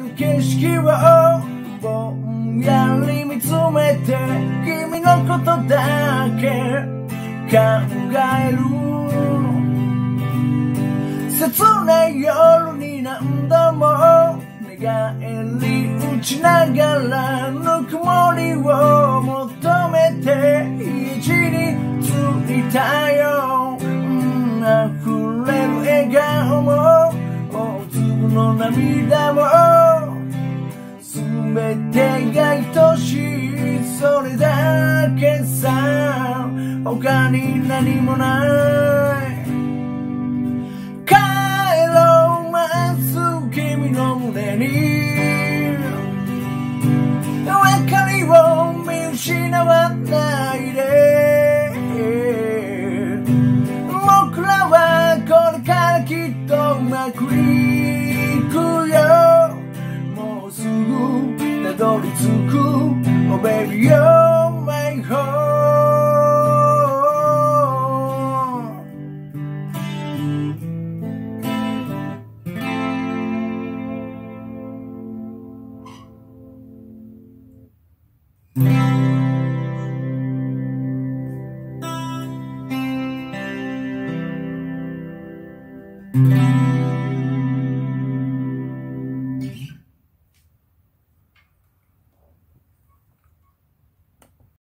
る景色をぼんやり見つめて君のことだけ考える切ない夜に何度も寝返り打ちながらぬくもりを求めて家路に着いたよ、溢れる笑顔も大粒の涙も全てが愛しいそれだけさ他に何もない帰ろうまっすぐ君の胸に明かりを見失わないで僕らはこれからきっとうまくいくよもうすぐたどり着く Oh baby you're my home Mm-hmm.